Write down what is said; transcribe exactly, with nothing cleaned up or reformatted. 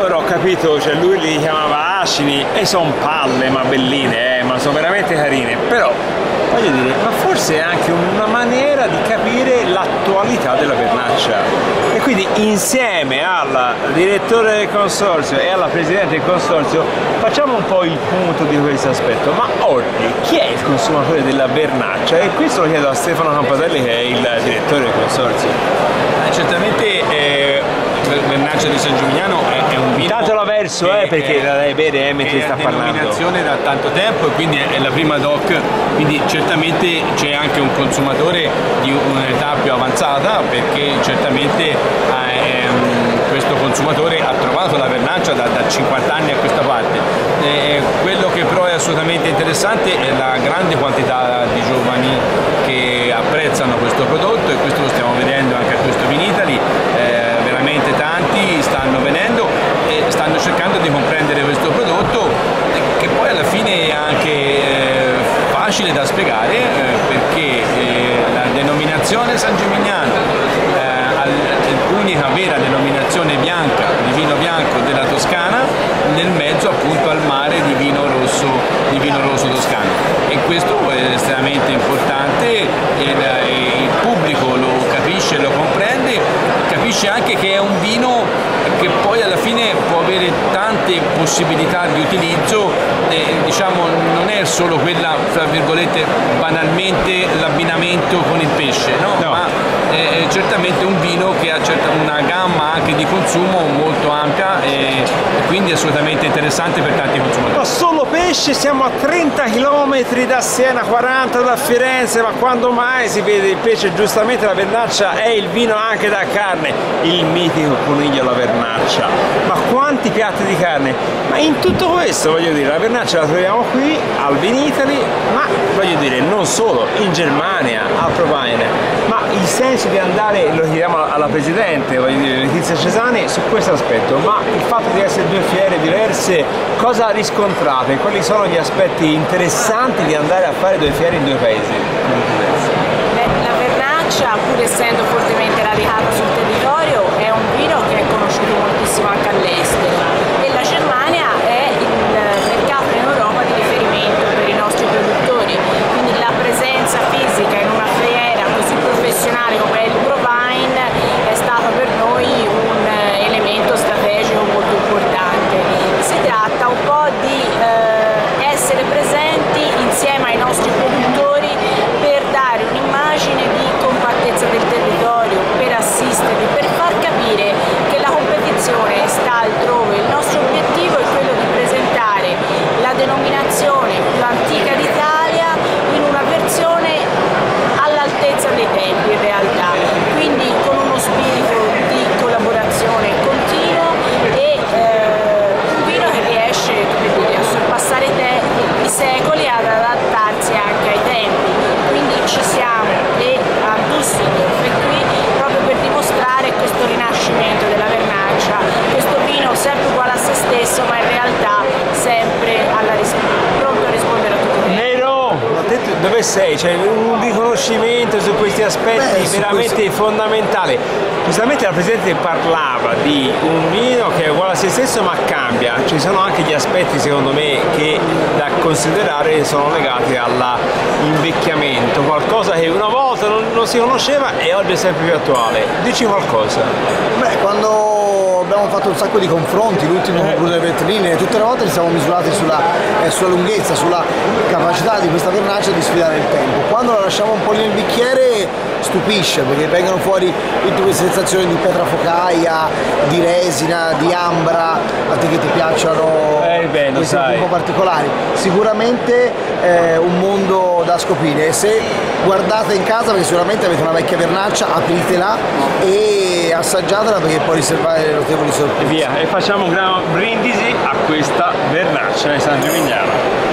allora ho capito, cioè lui li chiamava acini e sono palle ma belline, eh, ma sono veramente carine, però voglio dire, ma forse è anche una maniera di capire l'attualità della vernaccia e quindi insieme al direttore del consorzio e alla presidente del consorzio facciamo un po' il punto di questo aspetto. Ma oggi chi è il consumatore della vernaccia? E questo lo chiedo a Stefano Campatelli, che è il direttore del consorzio. Eh, certamente eh, Vernaccia di San Gimignano è, è un vino. Intanto la verso, eh, perché la dai bere eh, mentre sta parlando. È denominazione da tanto tempo e quindi è la prima doc, quindi certamente c'è anche un consumatore di un'età più avanzata, perché certamente ehm, questo consumatore ha trovato la vernaccia da, da cinquanta anni a questa parte. Eh, quello che però è assolutamente interessante è la grande quantità di giovani che apprezzano questo prodotto, e questo lo stiamo vedendo anche a questo Vinitaly. Eh, veramente tanti stanno venendo e stanno cercando di comprendere questo prodotto, che poi alla fine è anche eh, facile da spiegare, eh, perché eh, la denominazione San Gimignano, eh, l'unica vera denominazione bianca di vino bianco della Toscana, nel mezzo appunto al mare di vino rosso, di vino rosso toscano, e questo è estremamente importante, e il pubblico lo capisce, lo comprende, capisce anche che è un vino che poi alla fine può avere tante possibilità di utilizzo, eh, diciamo non è solo quella, tra virgolette, banalmente l'abbinamento con il pesce, no? No. Ma è certamente un vino che ha una gamma anche di consumo molto ampia, e quindi assolutamente interessante per tanti consumatori. Ma solo pesce? Siamo a trenta chilometri da Siena, quaranta da Firenze, ma quando mai si vede il pesce? Giustamente la vernaccia è il vino anche da carne, il mitico coniglio alla vernaccia. Ma quanti piatti di carne? Ma in tutto questo, voglio dire, la vernaccia la troviamo qui al Vinitaly, ma voglio dire non solo, in Germania, a Provine. Ma il senso di andare, lo chiediamo alla Presidente, voglio dire, Letizia Cesani, su questo aspetto, ma il fatto di essere due fiere diverse, cosa riscontrate? Quali sono gli aspetti interessanti di andare a fare due fiere in due paesi diversi? Beh, la vernaccia, pur essendo fortemente radicata sul territorio, è un vino che è conosciuto moltissimo anche all'estero, e la Germania è il mercato in Europa di riferimento per i nostri produttori, quindi la presenza fisica in una fiera così professionale come è il Provine è stato per noi un elemento strategico molto importante. Si tratta un po' di eh, essere presenti insieme ai nostri produttori per dare un'immagine di compattezza del territorio, per assisterli, per far capire che la competizione sta altrove. Il nostro obiettivo è quello di presentare la denominazione più antica d'Italia in una versione all'altezza dei tempi in realtà, quindi con uno spirito di collaborazione continuo e eh, un vino che riesce, come dire, a sorpassare te, i secoli e ad adattarsi anche ai tempi. Quindi ci siamo, e a Düsseldorf e qui proprio per dimostrare questo rinascimento della vernaccia, questo vino sempre uguale a se stesso, ma in realtà sempre alla pronto a rispondere a tutto. Nero, dove sei? C'è un riconoscimento su questi aspetti Beh, veramente questo... fondamentali. Giustamente la Presidente parlava di un vino che è uguale a se stesso ma cambia, ci sono anche gli aspetti secondo me che da considerare sono legati all'invecchiamento, qualcosa che una volta non, non si conosceva e oggi è sempre più attuale. Dici qualcosa. Beh, quando abbiamo fatto un sacco di confronti, l'ultimo con Bruno Vetrine, tutte le volte li siamo misurati sulla, eh, sulla lunghezza, sulla capacità di questa vernaccia di sfidare il tempo. Quando la lasciamo un po' lì nel bicchiere stupisce, perché vengono fuori tutte queste sensazioni di pietra focaia, di resina, di ambra, a te che ti piacciono eh, beh, questi sai. un po' particolari. Sicuramente è un mondo da scoprire, e se guardate in casa, perché sicuramente avete una vecchia vernaccia, apritela e assaggiatela, perché può riservare notevoli sorprese. E via, e facciamo un gran brindisi a questa vernaccia di San Gimignano.